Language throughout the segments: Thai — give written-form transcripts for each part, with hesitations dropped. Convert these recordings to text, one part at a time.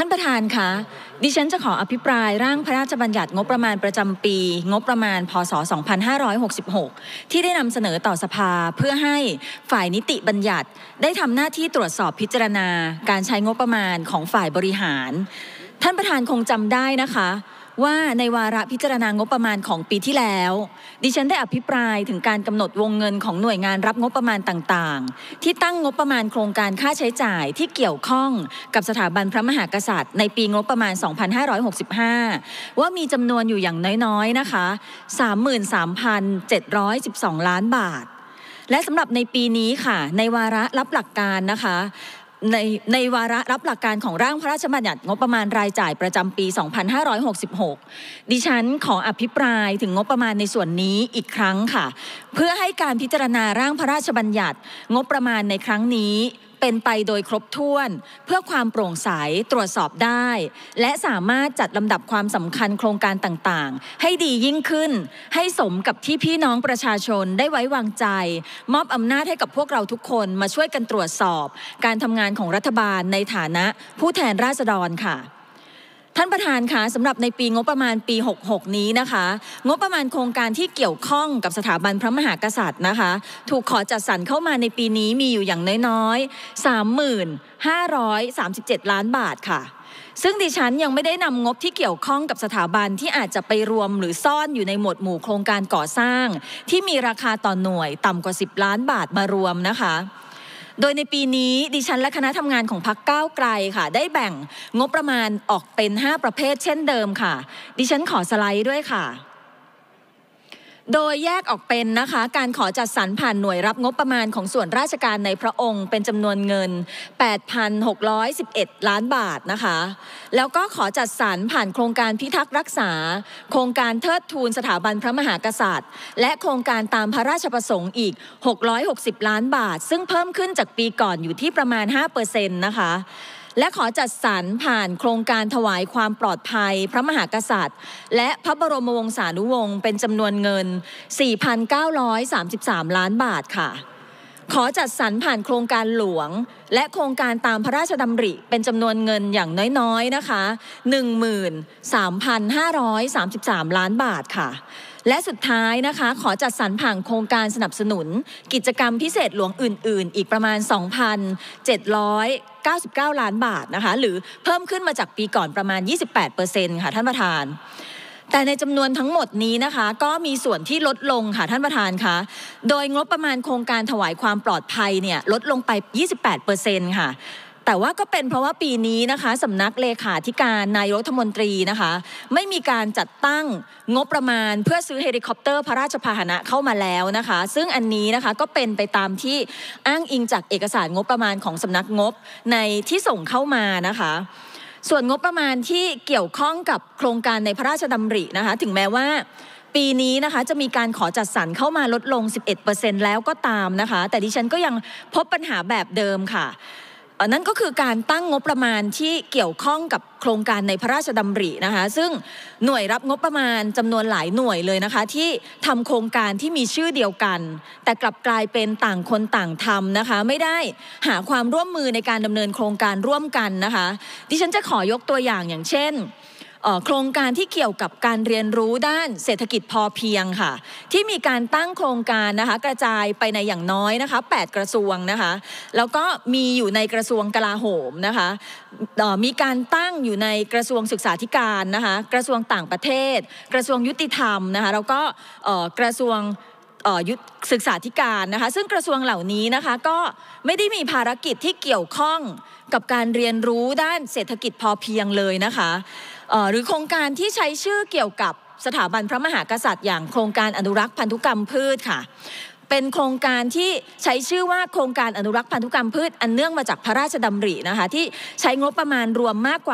านประธานคะดิฉันจะขออภิปรายร่างพระราชบัญญัติงบประมาณประจำปีงบประมาณพ.ศ. 2566ที่ได้นำเสนอต่อสภาเพื่อให้ฝ่ายนิติบัญญัติได้ทำหน้าที่ตรวจสอบพิจารณาการใช้งบประมาณของฝ่ายบริหารท่านประธานคงจำได้นะคะว่าในวาระพิจารณางบประมาณของปีที่แล้วดิฉันได้อภิปรายถึงการกำหนดวงเงินของหน่วยงานรับงบประมาณต่างๆที่ตั้งงบประมาณโครงการค่าใช้จ่ายที่เกี่ยวข้องกับสถาบันพระมหากษัตริย์ในปีงบประมาณ 2565 ว่ามีจำนวนอยู่อย่างน้อยๆนะคะ 33,712 ล้านบาทและสำหรับในปีนี้ค่ะในวาระรับหลักการนะคะในวาระรับหลักการของร่างพระราชบัญญัติงบประมาณรายจ่ายประจำปี 2566 ดิฉันขออภิปรายถึงงบประมาณในส่วนนี้อีกครั้งค่ะเพื่อให้การพิจารณาร่างพระราชบัญญัติงบประมาณในครั้งนี้เป็นไปโดยครบถ้วนเพื่อความโปร่งใสตรวจสอบได้และสามารถจัดลำดับความสำคัญโครงการต่างๆให้ดียิ่งขึ้นให้สมกับที่พี่น้องประชาชนได้ไว้วางใจมอบอำนาจให้กับพวกเราทุกคนมาช่วยกันตรวจสอบการทำงานของรัฐบาลในฐานะผู้แทนราษฎรค่ะท่านประธานคะสำหรับในปีงบประมาณปี66นี้นะคะงบประมาณโครงการที่เกี่ยวข้องกับสถาบันพระมหากษัตริย์นะคะถูกขอจัดสรรเข้ามาในปีนี้มีอยู่อย่างน้อยๆ 35,537 ล้านบาทค่ะซึ่งดิฉันยังไม่ได้นำงบที่เกี่ยวข้องกับสถาบันที่อาจจะไปรวมหรือซ่อนอยู่ในหมวดหมู่โครงการก่อสร้างที่มีราคาต่อหน่วยต่ำกว่า10 ล้านบาทมารวมนะคะโดยในปีนี้ดิฉันและคณะทำงานของพรรคก้าวไกลค่ะได้แบ่งงบประมาณออกเป็น5ประเภทเช่นเดิมค่ะดิฉันขอสไลด์ด้วยค่ะโดยแยกออกเป็นนะคะการขอจัดสรรผ่านหน่วยรับงบประมาณของส่วนราชการในพระองค์เป็นจำนวนเงิน 8,611 ล้านบาทนะคะแล้วก็ขอจัดสรรผ่านโครงการพิทักษ์รักษาโครงการเทิดทูนสถาบันพระมหากษัตริย์และโครงการตามพระราชประสงค์อีก660 ล้านบาทซึ่งเพิ่มขึ้นจากปีก่อนอยู่ที่ประมาณ 5% นะคะและขอจัดสรรผ่านโครงการถวายความปลอดภัยพระมหากษัตริย์และพระบรมวงศานุวงศ์เป็นจำนวนเงิน 4,933 ล้านบาทค่ะขอจัดสรรผ่านโครงการหลวงและโครงการตามพระราชดำริเป็นจำนวนเงินอย่างน้อยๆนะคะ 13,533 ล้านบาทค่ะและสุดท้ายนะคะขอจัดสรรผ่านโครงการสนับสนุนกิจกรรมพิเศษหลวงอื่นๆอีกประมาณ 2,799 ล้านบาทนะคะหรือเพิ่มขึ้นมาจากปีก่อนประมาณ 28% ค่ะท่านประธานแต่ในจำนวนทั้งหมดนี้นะคะก็มีส่วนที่ลดลงค่ะท่านประธานคะโดยงบประมาณโครงการถวายความปลอดภัยเนี่ยลดลงไป 28% ค่ะแต่ว่าก็เป็นเพราะว่าปีนี้นะคะสำนักเลขาธิการนายกรัฐมนตรีนะคะไม่มีการจัดตั้งงบประมาณเพื่อซื้อเฮลิคอปเตอร์พระราชพาหนะเข้ามาแล้วนะคะซึ่งอันนี้นะคะก็เป็นไปตามที่อ้างอิงจากเอกสารงบประมาณของสำนักงบในที่ส่งเข้ามานะคะส่วนงบประมาณที่เกี่ยวข้องกับโครงการในพระราชดำรินะคะถึงแม้ว่าปีนี้นะคะจะมีการขอจัดสรรเข้ามาลดลง 11% แล้วก็ตามนะคะแต่ดิฉันก็ยังพบปัญหาแบบเดิมค่ะนั่นก็คือการตั้งงบประมาณที่เกี่ยวข้องกับโครงการในพระราชดำรินะคะซึ่งหน่วยรับงบประมาณจำนวนหลายหน่วยเลยนะคะที่ทำโครงการที่มีชื่อเดียวกันแต่กลับกลายเป็นต่างคนต่างทำนะคะไม่ได้หาความร่วมมือในการดำเนินโครงการร่วมกันนะคะดิฉันจะขอยกตัวอย่างเช่นโครงการที่เกี่ยวกับการเรียนรู้ด้านเศรษฐกิจพอเพียงค่ะที่มีการตั้งโครงการนะคะกระจายไปในอย่างน้อยนะคะ8กระทรวงนะคะแล้วก็มีอยู่ในกระทรวงกลาโหมนะคะมีการตั้งอยู่ในกระทรวงศึกษาธิการนะคะกระทรวงต่างประเทศกระทรวงยุติธรรมนะคะแล้วก็กระทรวงศึกษาธิการนะคะซึ่งกระทรวงเหล่านี้นะคะก็ไม่ได้มีภารกิจที่เกี่ยวข้องกับการเรียนรู้ด้านเศรษฐกิจพอเพียงเลยนะคะหรือโครงการที่ใช้ชื่อเกี่ยวกับสถาบันพระมหากษัตริย์อย่างโครงการอนุรักษ์พันธุกรรมพืชค่ะเป็นโครงการที่ใช้ชื่อว่าโครงการอนุรักษ์พันธุกรรมพืชอันเนื่องมาจากพระราชดำรินะคะที่ใช้งบประมาณรวมมากกว่า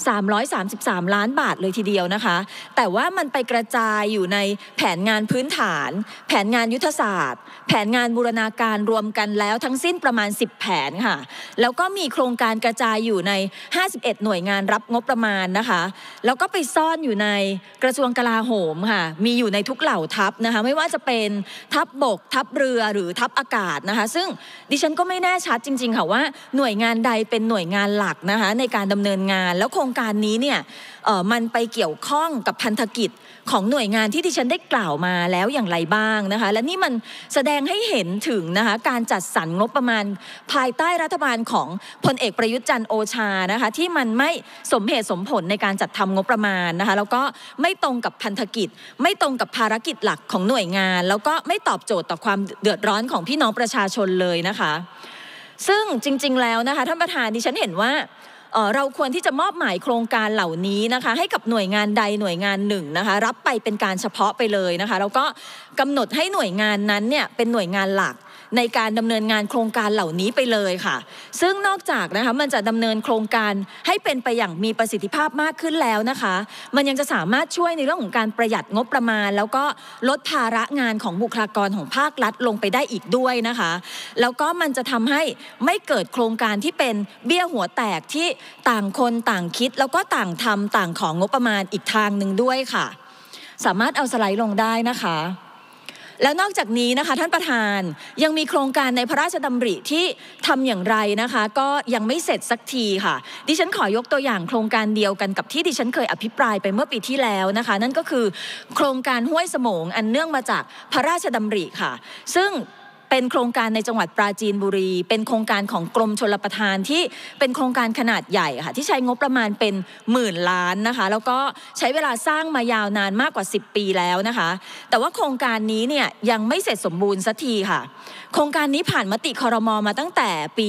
333 ล้านบาทเลยทีเดียวนะคะแต่ว่ามันไปกระจายอยู่ในแผนงานพื้นฐานแผนงานยุทธศาสตร์แผนงานบูรณาการรวมกันแล้วทั้งสิ้นประมาณ10แผนค่ะแล้วก็มีโครงการกระจายอยู่ใน51หน่วยงานรับงบประมาณนะคะแล้วก็ไปซ่อนอยู่ในกระทรวงกลาโหมค่ะมีอยู่ในทุกเหล่าทัพนะคะไม่ว่าจะเป็นทัพบกทัพเรือหรือทัพอากาศนะคะซึ่งดิฉันก็ไม่แน่ชัดจริงๆค่ะว่าหน่วยงานใดเป็นหน่วยงานหลักนะคะในการดำเนินงานแล้วโครงการนี้เนี่ยมันไปเกี่ยวข้องกับพันธกิจของหน่วยงานที่ดิฉันได้กล่าวมาแล้วอย่างไรบ้างนะคะและนี่มันแสดงให้เห็นถึงนะคะการจัดสรรงบประมาณภายใต้รัฐบาลของพลเอกประยุทธ์จันทร์โอชานะคะที่มันไม่สมเหตุสมผลในการจัดทำงบประมาณนะคะแล้วก็ไม่ตรงกับพันธกิจไม่ตรงกับภารกิจหลักของหน่วยงานแล้วก็ไม่ตอบโจทย์ต่อความเดือดร้อนของพี่น้องประชาชนเลยนะคะซึ่งจริงๆแล้วนะคะท่านประธานดิฉันเห็นว่าเราควรที่จะมอบหมายโครงการเหล่านี้นะคะให้กับหน่วยงานใดหน่วยงานหนึ่งนะคะรับไปเป็นการเฉพาะไปเลยนะคะแล้วก็กำหนดให้หน่วยงานนั้นเนี่ยเป็นหน่วยงานหลักในการดำเนินงานโครงการเหล่านี้ไปเลยค่ะซึ่งนอกจากนะคะมันจะดำเนินโครงการให้เป็นไปอย่างมีประสิทธิภาพมากขึ้นแล้วนะคะมันยังจะสามารถช่วยในเรื่องของการประหยัดงบประมาณแล้วก็ลดภาระงานของบุคลากรของภาครัฐลงไปได้อีกด้วยนะคะแล้วก็มันจะทำให้ไม่เกิดโครงการที่เป็นเบี้ยหัวแตกที่ต่างคนต่างคิดแล้วก็ต่างทำต่างของงบประมาณอีกทางหนึ่งด้วยค่ะสามารถเอาสไลด์ลงได้นะคะแล้วนอกจากนี้นะคะท่านประธานยังมีโครงการในพระราชดำริที่ทำอย่างไรนะคะก็ยังไม่เสร็จสักทีค่ะดิฉันขอยกตัวอย่างโครงการเดียวกันกับที่ดิฉันเคยอภิปรายไปเมื่อปีที่แล้วนะคะนั่นก็คือโครงการห้วยสมงอันเนื่องมาจากพระราชดำริค่ะซึ่งเป็นโครงการในจังหวัดปราจีนบุรีเป็นโครงการของกรมชลประทานที่เป็นโครงการขนาดใหญ่ค่ะที่ใช้งบประมาณเป็นหมื่นล้านนะคะแล้วก็ใช้เวลาสร้างมายาวนานมากกว่า10ปีแล้วนะคะแต่ว่าโครงการนี้เนี่ยยังไม่เสร็จสมบูรณ์สักทีค่ะโครงการนี้ผ่านมติครม.มาตั้งแต่ปี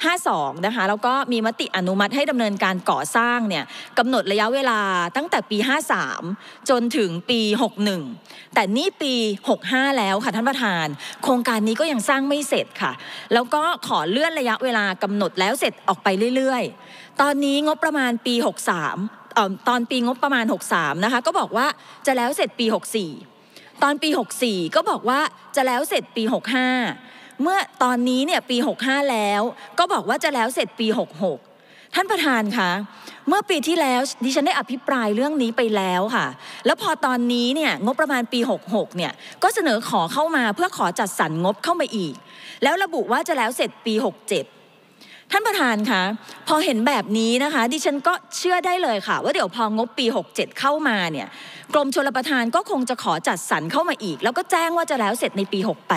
52นะคะแล้วก็มีมติอนุมัติให้ดำเนินการก่อสร้างเนี่ยกำหนดระยะเวลาตั้งแต่ปี53จนถึงปี61แต่นี่ปี65แล้วค่ะท่านประธานโครงการนี้ก็ยังสร้างไม่เสร็จค่ะแล้วก็ขอเลื่อนระยะเวลากำหนดแล้วเสร็จออกไปเรื่อยๆตอนนี้งบประมาณปี63ตอนปีงบประมาณ63นะคะก็บอกว่าจะแล้วเสร็จปี64ตอนปี64ก็บอกว่าจะแล้วเสร็จปี65เมื่อตอนนี้เนี่ยปี65แล้วก็บอกว่าจะแล้วเสร็จปี66ท่านประธานคะเมื่อปีที่แล้วดิฉันได้อภิปรายเรื่องนี้ไปแล้วค่ะแล้วพอตอนนี้เนี่ยงบประมาณปี66เนี่ยก็เสนอขอเข้ามาเพื่อขอจัดสรรงบเข้ามาอีกแล้วระบุว่าจะแล้วเสร็จปี67ท่านประธานคะพอเห็นแบบนี้นะคะดิฉันก็เชื่อได้เลยค่ะว่าเดี๋ยวพองบปี67เข้ามาเนี่ยกรมชลประทานก็คงจะขอจัดสรรเข้ามาอีกแล้วก็แจ้งว่าจะแล้วเสร็จในปี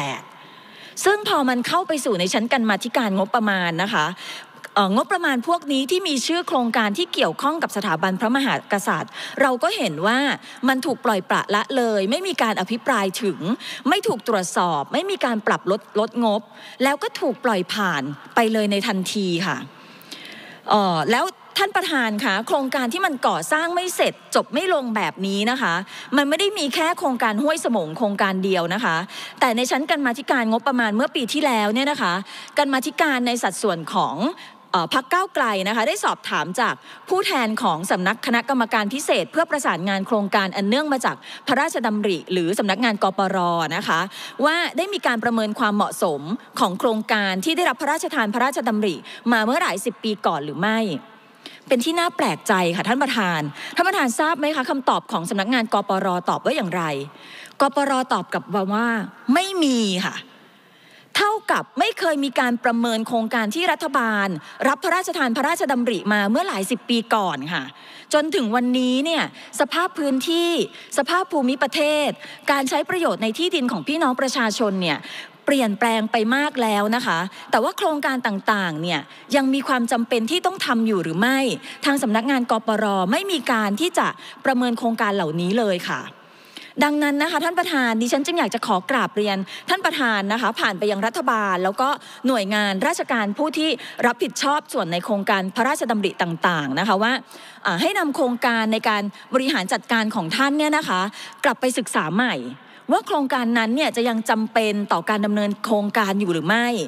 68ซึ่งพอมันเข้าไปสู่ในชั้นกรรมาธิการงบประมาณนะคะงบประมาณพวกนี้ที่มีชื่อโครงการที่เกี่ยวข้องกับสถาบันพระมหากษัตริย์เราก็เห็นว่ามันถูกปล่อยปละละเลยไม่มีการอภิปรายถึงไม่ถูกตรวจสอบไม่มีการปรับลดงบแล้วก็ถูกปล่อยผ่านไปเลยในทันทีค่ะแล้วท่านประธานคะโครงการที่มันก่อสร้างไม่เสร็จจบไม่ลงแบบนี้นะคะมันไม่ได้มีแค่โครงการห้วยสมงโครงการเดียวนะคะแต่ในชั้นกรรมาธิการงบประมาณเมื่อปีที่แล้วเนี่ยนะคะกรรมาธิการในสัดส่วนของพรรคก้าวไกลนะคะได้สอบถามจากผู้แทนของสำนักคณะกรรมการพิเศษเพื่อประสานงานโครงการอันเนื่องมาจากพระราชดำริหรือสำนักงานกปร.นะคะว่าได้มีการประเมินความเหมาะสมของโครงการที่ได้รับพระราชทานพระราชดำริมาเมื่อหลาย10ปีก่อนหรือไม่เป็นที่น่าแปลกใจค่ะท่านประธานทราบไหมคะคำตอบของสำนักงานกปร.ตอบว่าอย่างไรกปร.ตอบกลับมาว่าไม่มีค่ะเท่ากับไม่เคยมีการประเมินโครงการที่รัฐบาลรับพระราชทานพระราชดำริมาเมื่อหลาย10ปีก่อนค่ะจนถึงวันนี้เนี่ยสภาพพื้นที่สภาพภูมิประเทศการใช้ประโยชน์ในที่ดินของพี่น้องประชาชนเนี่ยเปลี่ยนแปลงไปมากแล้วนะคะแต่ว่าโครงการต่างๆเนี่ยยังมีความจำเป็นที่ต้องทำอยู่หรือไม่ทางสำนักงานกปร.ไม่มีการที่จะประเมินโครงการเหล่านี้เลยค่ะดังนั้นนะคะท่านประธานดิฉันจึงอยากจะขอกราบเรียนท่านประธานนะคะผ่านไปยังรัฐบาลแล้วก็หน่วยงานราชการผู้ที่รับผิดชอบส่วนในโครงการพระราชดำริต่างๆนะคะว่าให้นำโครงการในการบริหารจัดการของท่านเนี่ยนะคะกลับไปศึกษาใหม่ว่าโครงการนั้นเนี่ยจะยังจำเป็นต่อการดำเนินโครงการอยู่หรือไม่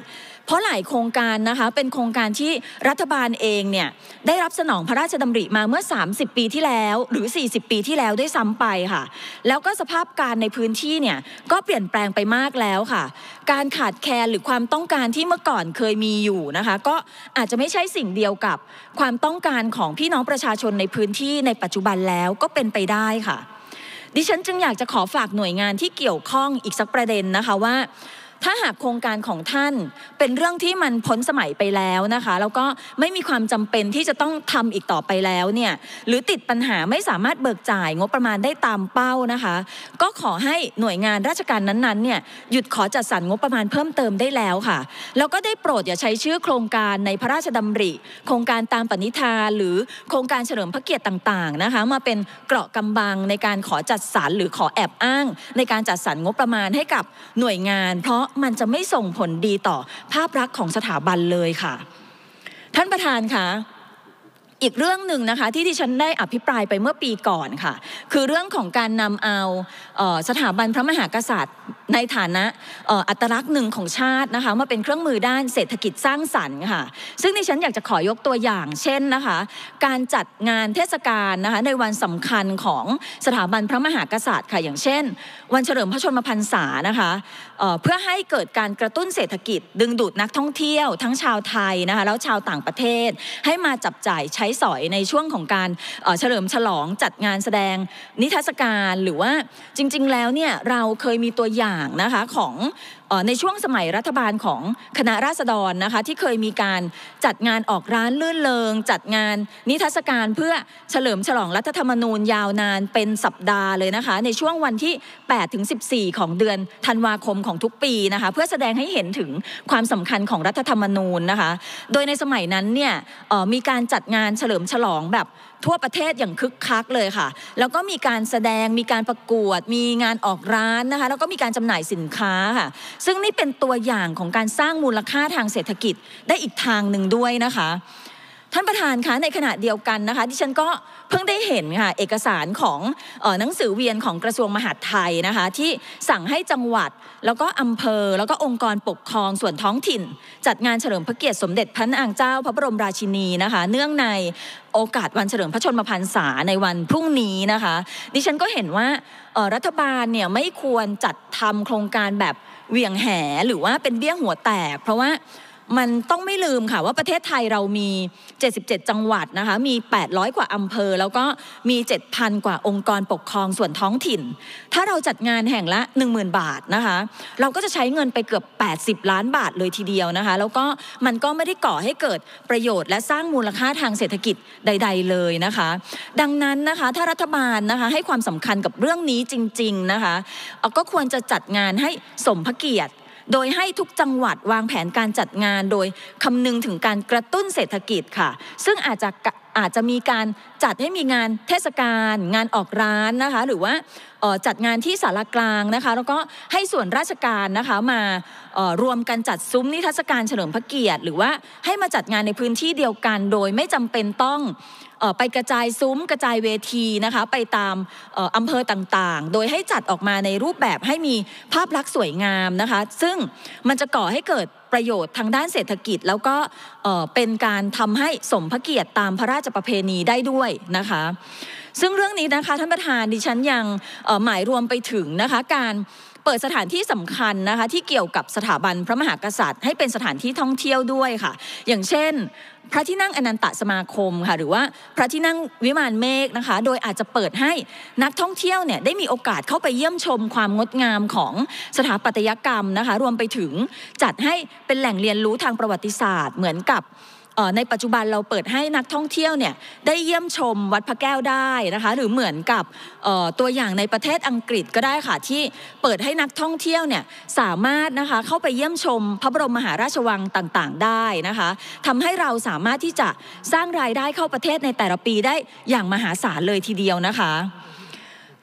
เพราะหลายโครงการนะคะเป็นโครงการที่รัฐบาลเองเนี่ยได้รับสนองพระราชดำริมาเมื่อ30 ปีที่แล้วหรือ40 ปีที่แล้วด้วยซ้ำไปค่ะแล้วก็สภาพการในพื้นที่เนี่ยก็เปลี่ยนแปลงไปมากแล้วค่ะการขาดแคลนหรือความต้องการที่เมื่อก่อนเคยมีอยู่นะคะก็อาจจะไม่ใช่สิ่งเดียวกับความต้องการของพี่น้องประชาชนในพื้นที่ในปัจจุบันแล้วก็เป็นไปได้ค่ะดิฉันจึงอยากจะขอฝากหน่วยงานที่เกี่ยวข้องอีกสักประเด็นนะคะว่าถ้าหากโครงการของท่านเป็นเรื่องที่มันพ้นสมัยไปแล้วนะคะแล้วก็ไม่มีความจำเป็นที่จะต้องทำอีกต่อไปแล้วเนี่ยหรือติดปัญหาไม่สามารถเบิกจ่ายงบประมาณได้ตามเป้านะคะก็ขอให้หน่วยงานราชการนั้นๆเนี่ยหยุดขอจัดสรรงบประมาณเพิ่มเติมได้แล้วค่ะแล้วก็ได้โปรดอย่าใช้ชื่อโครงการในพระราชดำริโครงการตามปณิธานหรือโครงการเฉลิมพระเกียรติต่างๆนะคะมาเป็นเกราะกำบังในการขอจัดสรรหรือขอแอบอ้างในการจัดสรรงบประมาณให้กับหน่วยงานเพราะมันจะไม่ส่งผลดีต่อภาพลักษณ์ของสถาบันเลยค่ะท่านประธานคะอีกเรื่องหนึ่งนะคะที่ดิฉันได้อภิปรายไปเมื่อปีก่อนค่ะคือเรื่องของการนำเอาสถาบันพระมหากษัตริย์ในฐานะอัตลักษณ์หนึ่งของชาตินะคะมาเป็นเครื่องมือด้านเศรษฐกิจสร้างสรรค์ค่ะซึ่งดิฉันอยากจะขอยกตัวอย่างเช่นนะคะการจัดงานเทศกาลนะคะในวันสำคัญของสถาบันพระมหากษัตริย์ค่ะอย่างเช่นวันเฉลิมพระชนมพรรษานะคะเพื่อให้เกิดการกระตุ้นเศรษฐกิจดึงดูดนักท่องเที่ยวทั้งชาวไทยนะคะแล้วชาวต่างประเทศให้มาจับจ่ายใช้สอยในช่วงของการเฉลิมฉลองจัดงานแสดงนิทรรศการหรือว่าจริงๆแล้วเนี่ยเราเคยมีตัวอย่างนะคะของในช่วงสมัยรัฐบาลของคณะราษฎรนะคะที่เคยมีการจัดงานออกร้านลื่นเริงจัดงานนิทรรศการเพื่อเฉลิมฉลองรัฐธรรมนูญยาวนานเป็นสัปดาห์เลยนะคะในช่วงวันที่8 ถึง 14ของเดือนธันวาคมของทุกปีนะคะเพื่อแสดงให้เห็นถึงความสำคัญของรัฐธรรมนูญนะคะโดยในสมัยนั้นเนี่ยมีการจัดงานเฉลิมฉลองแบบทั่วประเทศอย่างคึกคักเลยค่ะแล้วก็มีการแสดงมีการประกวดมีงานออกร้านนะคะแล้วก็มีการจำหน่ายสินค้าค่ะซึ่งนี่เป็นตัวอย่างของการสร้างมูลค่าทางเศรษฐกิจได้อีกทางหนึ่งด้วยนะคะท่านประธานคะในขณะเดียวกันนะคะดิฉันก็เพิ่งได้เห็นค่ะเอกสารของหนังสือเวียนของกระทรวงมหาดไทยนะคะที่สั่งให้จังหวัดแล้วก็อำเภอแล้วก็องค์กรปกครองส่วนท้องถิ่นจัดงานเฉลิมพระเกียรติสมเด็จพระนางเจ้าพระบรมราชินีนะคะเนื่องในโอกาสวันเฉลิมพระชนมพรรษาในวันพรุ่งนี้นะคะดิฉันก็เห็นว่ารัฐบาลเนี่ยไม่ควรจัดทำโครงการแบบเหวี่ยงแหหรือว่าเป็นเบี้ยหัวแตกเพราะว่ามันต้องไม่ลืมค่ะว่าประเทศไทยเรามี77จังหวัดนะคะมี800กว่าอำเภอแล้วก็มี 7,000 กว่าองค์กรปกครองส่วนท้องถิ่นถ้าเราจัดงานแห่งละ 10,000 บาทนะคะเราก็จะใช้เงินไปเกือบ80 ล้านบาทเลยทีเดียวนะคะแล้วก็มันก็ไม่ได้ก่อให้เกิดประโยชน์และสร้างมูลค่าทางเศรษฐกิจใดๆเลยนะคะดังนั้นนะคะถ้ารัฐบาลนะคะให้ความสำคัญกับเรื่องนี้จริงๆนะคะก็ควรจะจัดงานให้สมพระเกียรติโดยให้ทุกจังหวัดวางแผนการจัดงานโดยคำนึงถึงการกระตุ้นเศรษฐกิจค่ะซึ่งอาจจะมีการจัดให้มีงานเทศกาลงานออกร้านนะคะหรือว่าจัดงานที่ศาลากลางนะคะแล้วก็ให้ส่วนราชการนะคะมารวมกันจัดซุ้มนิทรรศการเฉลิมพระเกียรติหรือว่าให้มาจัดงานในพื้นที่เดียวกันโดยไม่จำเป็นต้องไปกระจายซุ้มกระจายเวทีนะคะไปตามอำเภอต่างๆโดยให้จัดออกมาในรูปแบบให้มีภาพลักษณ์สวยงามนะคะซึ่งมันจะก่อให้เกิดประโยชน์ทางด้านเศรษฐกิจแล้วก็เป็นการทำให้สมพระเกียรติตามพระราชประเพณีได้ด้วยนะคะซึ่งเรื่องนี้นะคะท่านประธานดิฉันยังหมายรวมไปถึงนะคะการเปิดสถานที่สำคัญนะคะที่เกี่ยวกับสถาบันพระมหากษัตริย์ให้เป็นสถานที่ท่องเที่ยวด้วยค่ะอย่างเช่นพระที่นั่งอนันตสมาคมค่ะหรือว่าพระที่นั่งวิมานเมฆนะคะโดยอาจจะเปิดให้นักท่องเที่ยวเนี่ยได้มีโอกาสเข้าไปเยี่ยมชมความงดงามของสถาปัตยกรรมนะคะรวมไปถึงจัดให้เป็นแหล่งเรียนรู้ทางประวัติศาสตร์เหมือนกับในปัจจุบันเราเปิดให้นักท่องเที่ยวเนี่ยได้เยี่ยมชมวัดพระแก้วได้นะคะหรือเหมือนกับตัวอย่างในประเทศอังกฤษก็ได้ค่ะที่เปิดให้นักท่องเที่ยวเนี่ยสามารถนะคะเข้าไปเยี่ยมชมพระบรมมหาราชวังต่างๆได้นะคะทำให้เราสามารถที่จะสร้างรายได้เข้าประเทศในแต่ละปีได้อย่างมหาศาลเลยทีเดียวนะคะ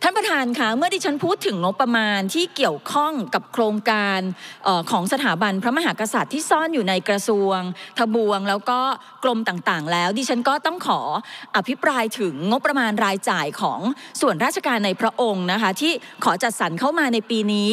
ท่านประธานคะเมื่อดิฉันพูดถึงงบประมาณที่เกี่ยวข้องกับโครงการของสถาบันพระมหากษัตริย์ที่ซ่อนอยู่ในกระทรวงทบวงแล้วก็กรมต่างๆแล้วดิฉันก็ต้องขออภิปรายถึงงบประมาณรายจ่ายของส่วนราชการในพระองค์นะคะที่ขอจัดสรรเข้ามาในปีนี้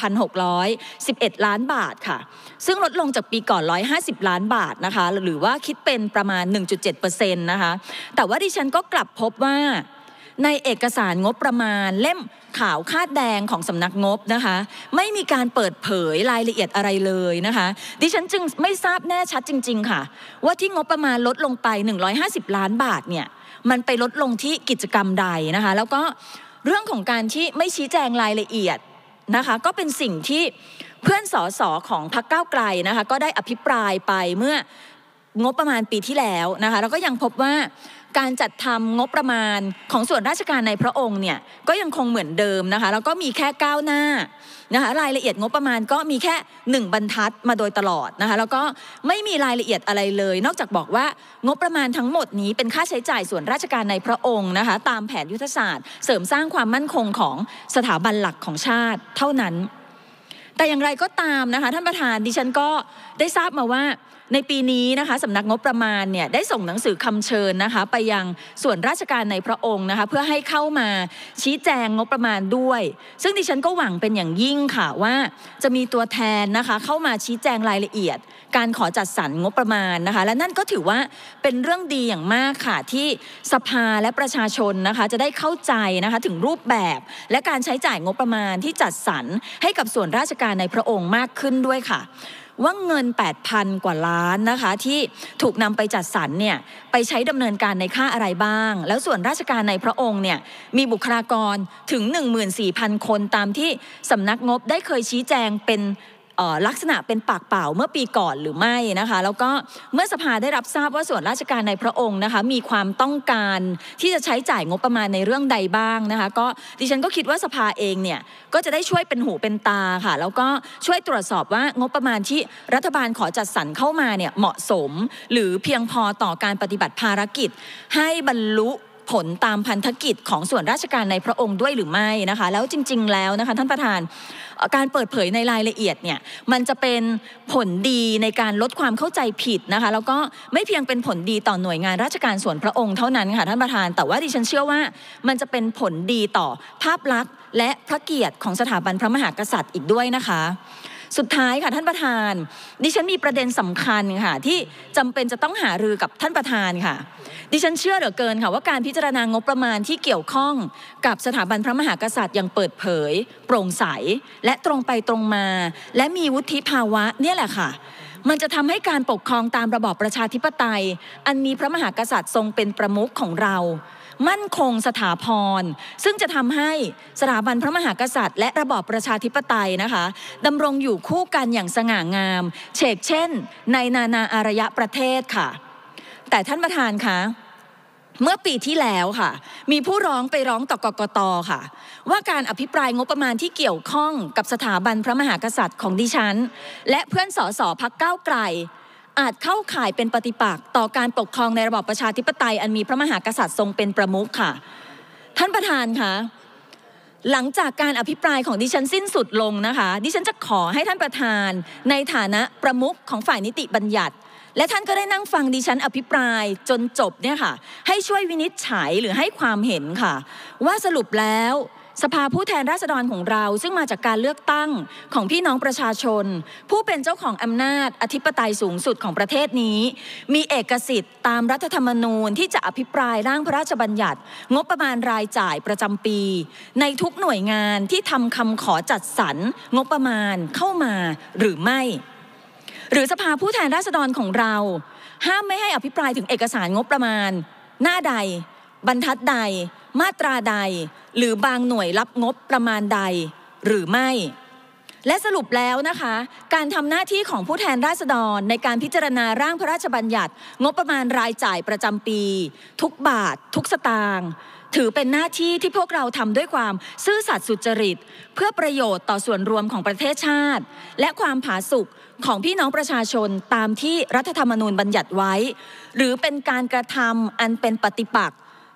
8,611 ล้านบาทค่ะซึ่งลดลงจากปีก่อน150 ล้านบาทนะคะหรือว่าคิดเป็นประมาณ 1.7% นะคะแต่ว่าดิฉันก็กลับพบว่าในเอกสารงบประมาณเล่มขาวคาดแดงของสำนักงบนะคะไม่มีการเปิดเผยรายละเอียดอะไรเลยนะคะดิฉันจึงไม่ทราบแน่ชัดจริงๆค่ะว่าที่งบประมาณลดลงไป150 ล้านบาทเนี่ยมันไปลดลงที่กิจกรรมใดนะคะแล้วก็เรื่องของการที่ไม่ชี้แจงรายละเอียดนะคะก็เป็นสิ่งที่เพื่อนสสของพรรคก้าวไกลนะคะก็ได้อภิปรายไปเมื่องบประมาณปีที่แล้วนะคะแล้วก็ยังพบว่าการจัดทำงบประมาณของส่วนราชการในพระองค์เนี่ยก็ยังคงเหมือนเดิมนะคะแล้วก็มีแค่ก้าวหน้านะคะรายละเอียดงบประมาณก็มีแค่1บรรทัดมาโดยตลอดนะคะแล้วก็ไม่มีรายละเอียดอะไรเลยนอกจากบอกว่างบประมาณทั้งหมดนี้เป็นค่าใช้จ่ายส่วนราชการในพระองค์นะคะตามแผนยุทธศาสตร์เสริมสร้างความมั่นคงของสถาบันหลักของชาติเท่านั้นแต่อย่างไรก็ตามนะคะท่านประธานดิฉันก็ได้ทราบมาว่าในปีนี้นะคะสำนักงบประมาณเนี่ยได้ส่งหนังสือคำเชิญนะคะไปยังส่วนราชการในพระองค์นะคะเพื่อให้เข้ามาชี้แจงงบประมาณด้วยซึ่งดิฉันก็หวังเป็นอย่างยิ่งค่ะว่าจะมีตัวแทนนะคะเข้ามาชี้แจงรายละเอียดการขอจัดสรรงบประมาณนะคะและนั่นก็ถือว่าเป็นเรื่องดีอย่างมากค่ะที่สภาและประชาชนนะคะจะได้เข้าใจนะคะถึงรูปแบบและการใช้จ่ายงบประมาณที่จัดสรรให้กับส่วนราชการในพระองค์มากขึ้นด้วยค่ะว่าเงิน 8,000 กว่าล้านนะคะที่ถูกนำไปจัดสรรเนี่ยไปใช้ดำเนินการในค่าอะไรบ้างแล้วส่วนราชการในพระองค์เนี่ยมีบุคลากรถึง 14,000 คนตามที่สำนักงบได้เคยชี้แจงเป็นลักษณะเป็นปากเปล่าเมื่อปีก่อนหรือไม่นะคะแล้วก็เมื่อสภาได้รับทราบว่าส่วนราชการในพระองค์นะคะมีความต้องการที่จะใช้จ่ายงบประมาณในเรื่องใดบ้างนะคะก็ดิฉันก็คิดว่าสภาเองเนี่ยก็จะได้ช่วยเป็นหูเป็นตาค่ะแล้วก็ช่วยตรวจสอบว่างบประมาณที่รัฐบาลขอจัดสรรเข้ามาเนี่ยเหมาะสมหรือเพียงพอต่อการปฏิบัติภารกิจให้บรรลุผลตามพันธกิจของส่วนราชการในพระองค์ด้วยหรือไม่นะคะแล้วจริงๆแล้วนะคะท่านประธานการเปิดเผยในรายละเอียดเนี่ยมันจะเป็นผลดีในการลดความเข้าใจผิดนะคะแล้วก็ไม่เพียงเป็นผลดีต่อหน่วยงานราชการส่วนพระองค์เท่านั้นค่ะท่านประธานแต่ว่าดิฉันเชื่อว่ามันจะเป็นผลดีต่อภาพลักษณ์และพระเกียรติของสถาบันพระมหากษัตริย์อีกด้วยนะคะสุดท้ายค่ะท่านประธานดิฉันมีประเด็นสำคัญค่ะที่จำเป็นจะต้องหารือกับท่านประธานค่ะดิฉันเชื่อเหลือเกินค่ะว่าการพิจารณางบประมาณที่เกี่ยวข้องกับสถาบันพระมหากษัตริย์อย่างเปิดเผยโปร่งใสและตรงไปตรงมาและมีวุฒิภาวะเนี่ยแหละค่ะมันจะทำให้การปกครองตามระบอบประชาธิปไตยอันมีพระมหากษัตริย์ทรงเป็นประมุขของเรามั่นคงสถาพรซึ่งจะทำให้สถาบันพระมหากษัตริย์และระบอบประชาธิปไตยนะคะดำรงอยู่คู่กันอย่างสง่างามเฉกเช่นในนานาอารยประเทศค่ะแต่ท่านประธานคะเมื่อปีที่แล้วค่ะมีผู้ร้องไปร้องต่อกกต.ค่ะว่าการอภิปรายงบประมาณที่เกี่ยวข้องกับสถาบันพระมหากษัตริย์ของดิฉันและเพื่อนสสพรรคก้าวไกลอาจเข้าข่ายเป็นปฏิปักษ์ต่อการปกครองในระบอบประชาธิปไตยอันมีพระมหากษัตริย์ทรงเป็นประมุขค่ะท่านประธานคะหลังจากการอภิปรายของดิฉันสิ้นสุดลงนะคะดิฉันจะขอให้ท่านประธานในฐานะประมุขของฝ่ายนิติบัญญัติและท่านก็ได้นั่งฟังดิฉันอภิปรายจนจบเนี่ยค่ะให้ช่วยวินิจฉัยหรือให้ความเห็นค่ะว่าสรุปแล้วสภาผู้แทนราษฎรของเราซึ่งมาจากการเลือกตั้งของพี่น้องประชาชนผู้เป็นเจ้าของอำนาจอธิปไตยสูงสุดของประเทศนี้มีเอกสิทธิ์ตามรัฐธรรมนูญที่จะอภิปรายร่างพระราชบัญญัติงบประมาณรายจ่ายประจำปีในทุกหน่วยงานที่ทำคำขอจัดสรรงบประมาณเข้ามาหรือไม่หรือสภาผู้แทนราษฎรของเราห้ามไม่ให้อภิปรายถึงเอกสารงบประมาณหน้าใดบรรทัดใดมาตราใดหรือบางหน่วยรับงบประมาณใดหรือไม่และสรุปแล้วนะคะการทำหน้าที่ของผู้แทนราษฎรในการพิจารณาร่างพระราชบัญญัติงบประมาณรายจ่ายประจำปีทุกบาททุกสตางค์ถือเป็นหน้าที่ที่พวกเราทำด้วยความซื่อสัตย์สุจริตเพื่อประโยชน์ต่อส่วนรวมของประเทศชาติและความผาสุกของพี่น้องประชาชนตามที่รัฐธรรมนูญบัญญัติไว้หรือเป็นการกระทำอันเป็นปฏิปักษ์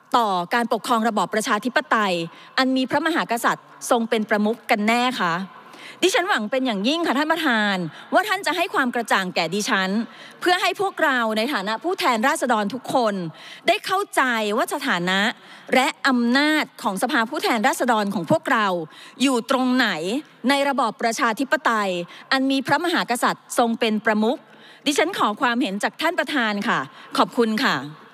ต่อการปกครองระบอบประชาธิปไตยอันมีพระมหากษัตริย์ทรงเป็นประมุขกันแน่คะดิฉันหวังเป็นอย่างยิ่งค่ะท่านประธานว่าท่านจะให้ความกระจ่างแก่ดิฉันเพื่อให้พวกเราในฐานะผู้แทนราษฎรทุกคนได้เข้าใจว่าสถานะและอำนาจของสภาผู้แทนราษฎรของพวกเราอยู่ตรงไหนในระบอบประชาธิปไตยอันมีพระมหากษัตริย์ทรงเป็นประมุขดิฉันขอความเห็นจากท่านประธานค่ะขอบคุณค่ะ